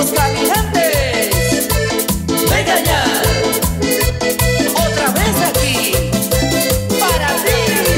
Los caminantes de Cañar, otra vez aquí para ti.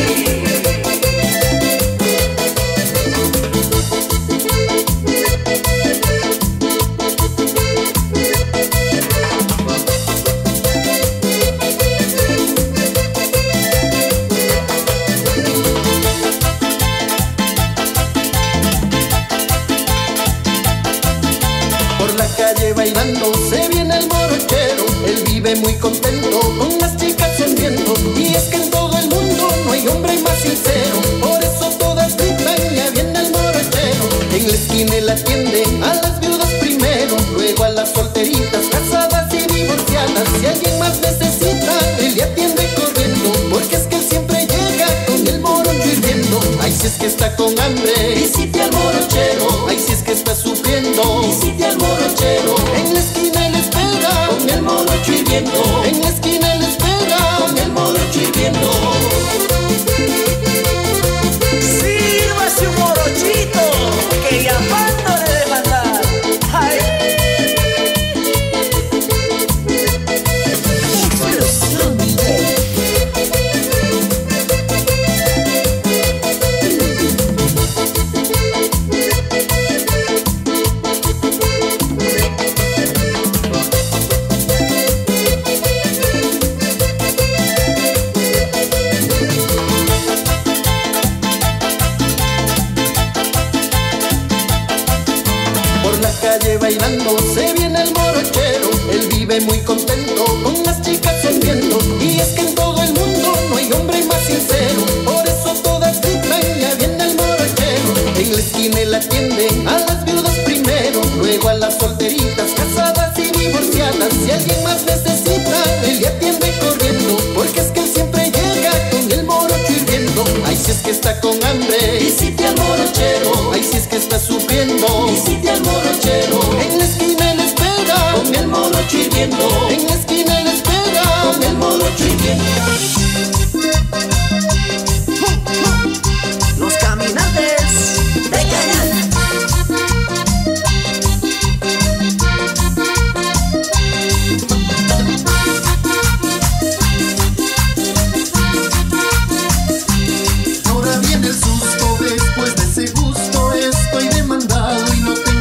Por la calle bailando se viene el morochero. Él vive muy contento con las chicas sonriendo. Y es que en todo el mundo no hay hombre más sincero. Por eso todas gritan, ya viene el morochero. En la esquina él atiende a las viudas primero, luego a las solteritas, casadas y divorciadas. Si alguien más necesita, él le atiende corriendo, porque es que él siempre llega con el morocho hirviendo. Ay, si es que está con hambre, visite al morochero. Ay, si es que está sufriendo, visite al morochero. En la esquina él espera con el morocho hirviendo. En la esquina él espera con el morocho hirviendo. Sírvase un morochito que ya mando de demandar. Ay. Explosión DJ. Por la calle bailando se viene el morochero. Él vive muy contento con las chicas sonriendo. Y es que en todo el mundo no hay hombre más sincero. Por eso todas gritan, ya viene el morochero. En la esquina él atiende a las viudas primero, luego a las solteritas, casadas y divorciadas. Si alguien más necesita, él le atiende corriendo, porque es que él siempre llega con el morocho hirviendo. Ay, si es que está con hambre, visite al morochero. Ay, si es que está sufriendo, visite al morochero. En la esquina él espera con el morocho hirviendo. En la esquina él espera con el morocho hirviendo. Los caminantes de Cañar. Ahora viene el susto, después de ese gusto estoy demandado y no tengo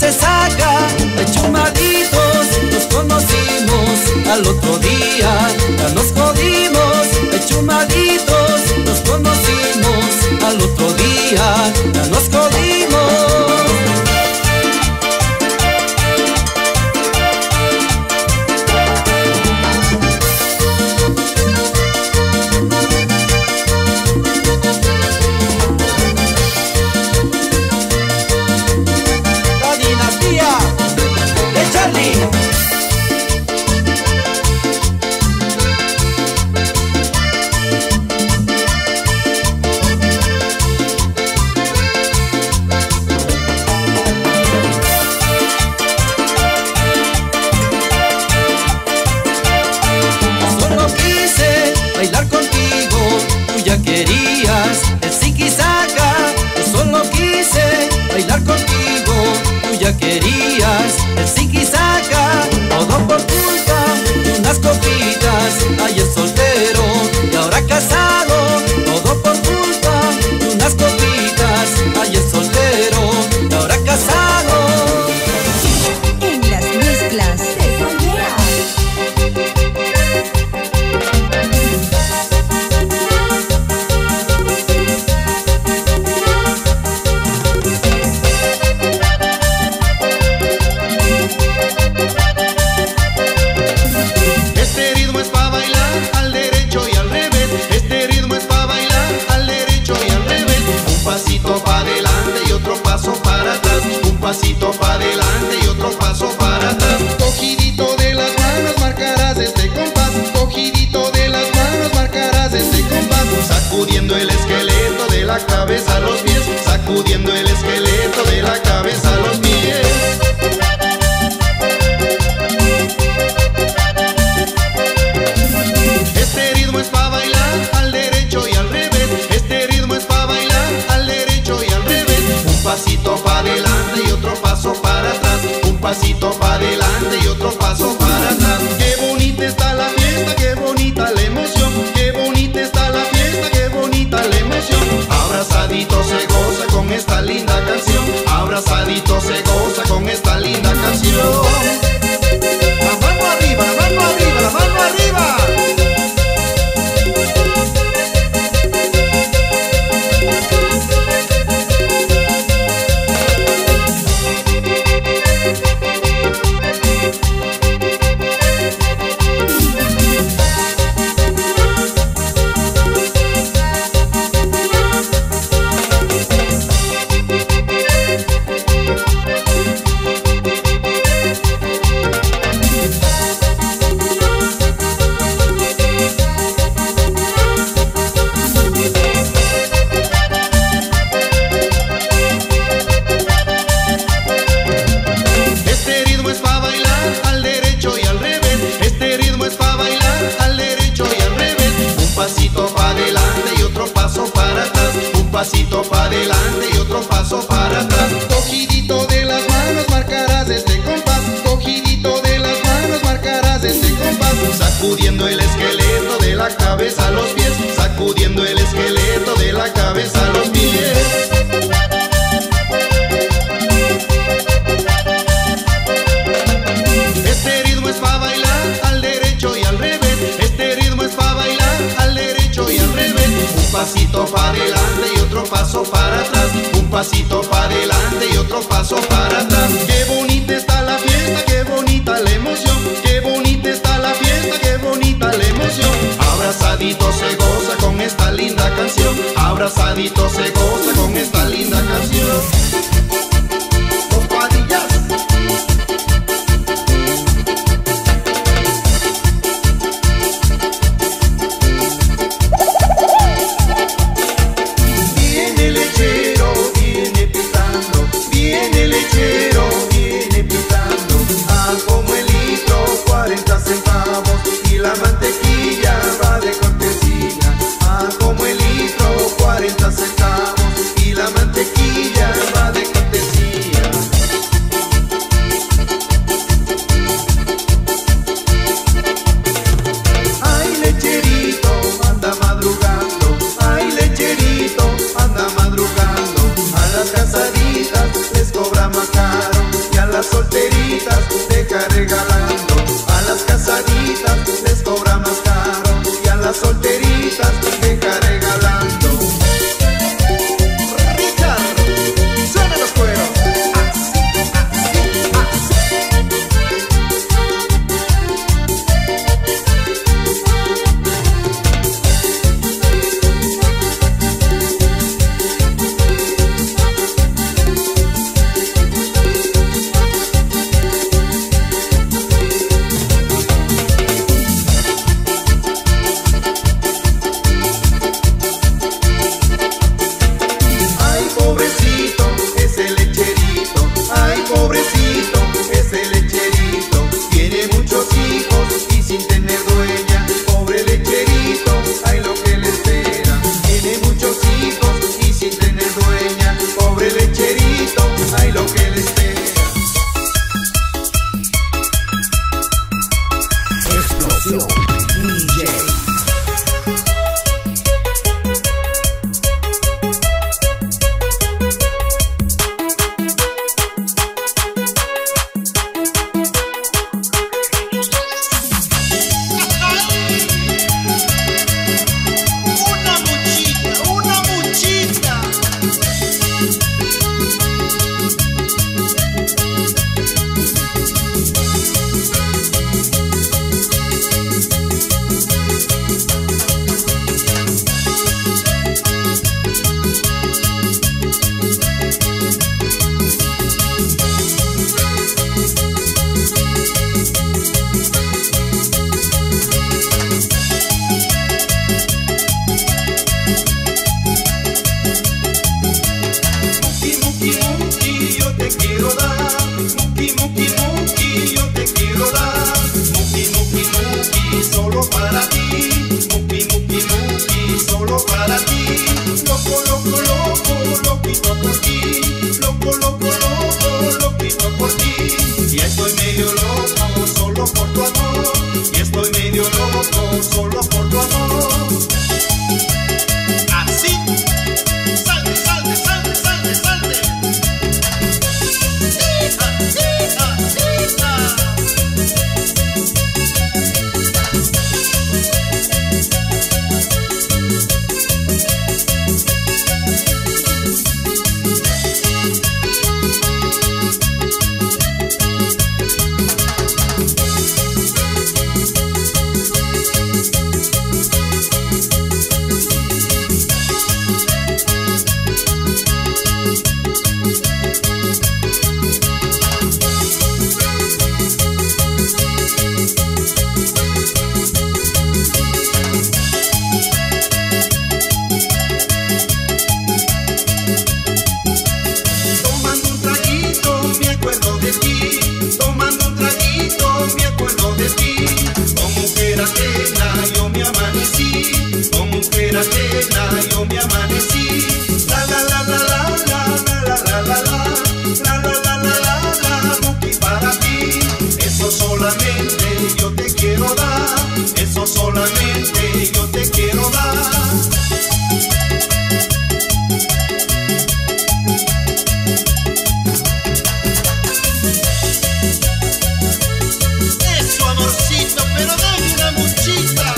se saca, chumaditos, nos conocimos al otro día, ya nos jodimos, chumaditos, nos conocimos al otro día, ya nos jodimos. Bailar contigo, tú ya querías el ziquizaca. Yo solo quise bailar contigo, tú ya querías el ziquizaca. Todo por culpa de unas copitas, ayer soltero y ahora casado. Todo por culpa de unas copitas, ayer soltero y ahora casado. En las mezclas de Soñera. Un pasito para adelante y otro paso para atrás. Cogidito de las manos marcarás este compás. Cogidito de las manos marcarás este compás. Sacudiendo el esqueleto de la cabeza a los pies. Sacudiendo el esqueleto de la cabeza a los pies. Este ritmo es para bailar al derecho y al revés. Este ritmo es para bailar al derecho y al revés. Un pasito para adelante y otro paso para atrás. Un pasito para adelante y otro paso para atrás. Qué bonita está la fiesta, qué bonita la emoción. Qué bonita está la fiesta, qué bonita la emoción. Abrazadito se goza con esta linda canción. Abrazadito se goza con esta linda canción. La mano arriba, la mano arriba, la mano arriba. Pasito para adelante y otro paso para atrás. Cogidito de las manos marcarás este compás. Cogidito de las manos marcarás este compás. Sacudiendo el esqueleto de la cabeza a los pies. Sacudiendo el esqueleto de la cabeza a los pies. Este ritmo es para bailar al derecho y al revés. Este ritmo es para bailar al derecho y al revés. Un pasito para adelante y otro paso para atrás. Un pasito para adelante y otro paso para atrás. Qué bonita está la fiesta, qué bonita la emoción. Qué bonita está la fiesta, qué bonita la emoción. Abrazadito se goza con esta linda canción. Abrazadito se goza con esta linda canción. Les cobra más caro. las solteritas deja regalando, a las casaditas les cobra más caro y a las solteritas deja regalando. Ricardo, suena los cueros. Pobrecito, ese lecherito tiene muchos hijos y sin tener dueña. Pobre lecherito, hay lo que le espera. Tiene muchos hijos y sin tener dueña. Pobre lecherito, hay lo que le espera. Explosión DJ. Solo por tu amor. Así, salte, salte, salte, salte, salte. Yo me amanecí, la la la la la la la la la la la la la la la, Muki para ti. Eso solamente yo te quiero dar, eso solamente yo te quiero dar. Eso amorcito, pero dame una muchita.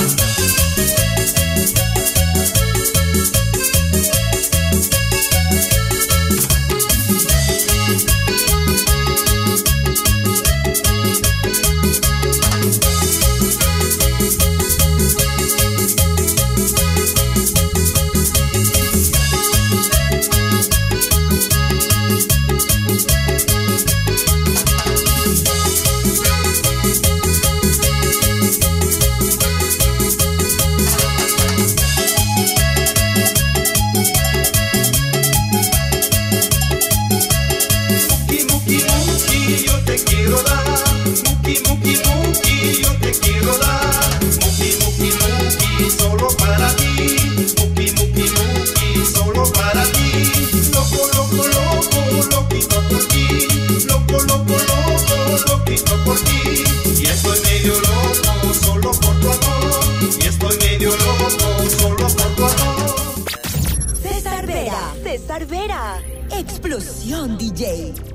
César Vera, Explosión DJ.